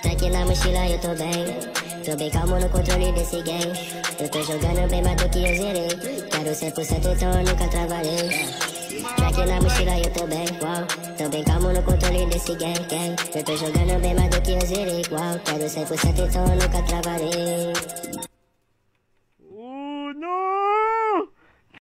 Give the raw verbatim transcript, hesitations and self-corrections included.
Track na mochila eu tô bem, tô bem calmo no controle desse game. Eu tô jogando bem mais do que eu zerei, quero cem por cento então eu nunca trabalhei. Track na mochila eu tô bem, uau, tô bem calmo no controle desse game, game. Eu tô jogando bem mais do que eu zerei, uau, quero cem por cento então eu nunca trabalhei.